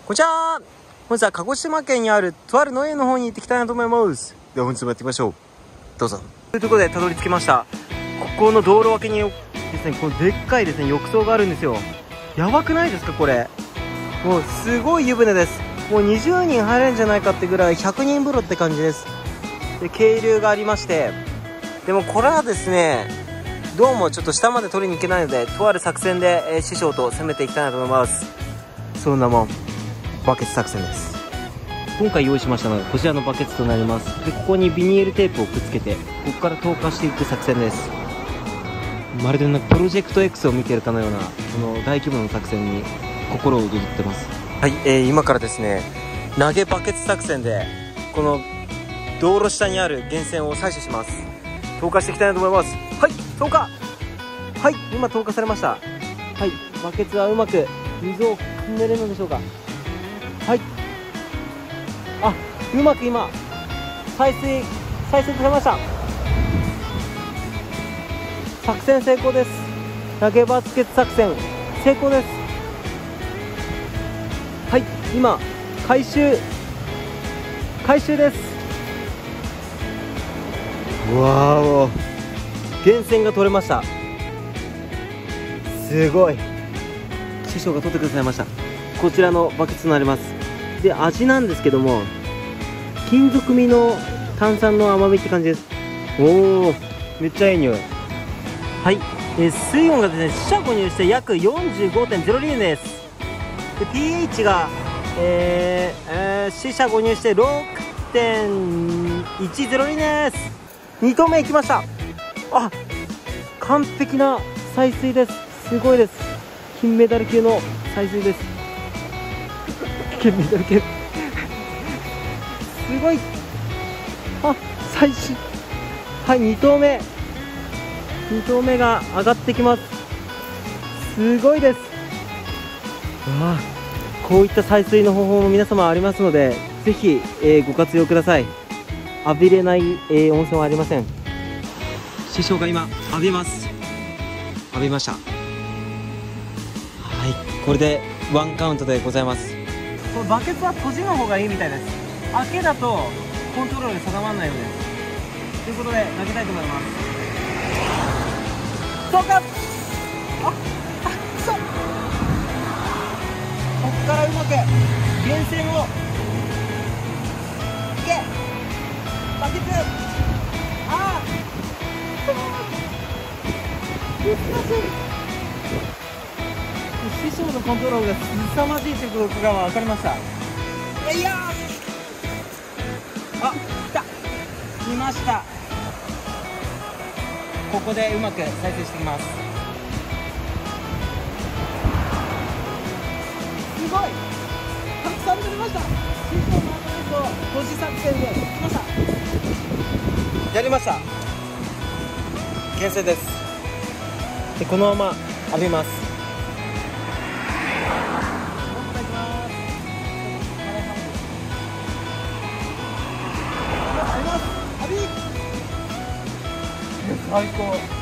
こんにちは。本日は鹿児島県にあるとある農園の方に行ってきたいなと思います。では本日もやっていきましょう。どうぞ。というところでたどり着きました。ここの道路脇にですね、このでっかいですね浴槽があるんですよ。やばくないですかこれ。もうすごい湯船です。もう20人入れるんじゃないかってぐらい100人風呂って感じです。で渓流がありまして、でもこれはですねどうもちょっと下まで取りに行けないので、とある作戦で、師匠と攻めていきたいなと思います。そんなもんバケツ作戦です。今回用意しましたのがこちらのバケツとなります。でここにビニールテープをくっつけてここから投下していく作戦です。まるでなんかプロジェクト X を見ているかのようなこの大規模な作戦に心を躍ってます。はい、今からですね投げバケツ作戦でこの道路下にある源泉を採取します。投下していきたいなと思います。はい、投下。はい、今投下されました。はい、バケツはうまく水を汲めれるのでしょうか。はい、あ、うまく今採水されました。作戦成功です。投げバケツ作戦成功です。はい、今回収です。わーお、源泉が取れました。すごい、師匠が取ってくださいました。こちらのバケツになります。で味なんですけども金属味の炭酸の甘みって感じです。おお、めっちゃいい匂い。はい、水温がですね四捨五入して約 45.0 リーです。で pH が、四捨五入して 6.10 リーです。2投目いきました。あ、完璧な採水です。すごいです。金メダル級の採水です。金メダル級すごい。あ、採水。はい、2投目が上がってきます。すごいです。わあ、こういった採水の方法も皆様ありますのでぜひ、ご活用ください。浴びれない、温泉はありません。師匠が今浴びます。浴びました。はい、これでワンカウントでございます。このバケツは閉じの方がいいみたいです。開けだとコントロール定まらないようです。ということで投げたいと思います。そうか。そう、ここからうまく源泉をいけバケツ。あー難しい。師匠のコントロールが凄まじいということが分かりました。いやー、あ、来ました。ここでうまく再生していきます。すごい、たくさん取れました。師匠の閉じ作戦で来ました。やりました。源泉です。でこのまま浴びます。最高。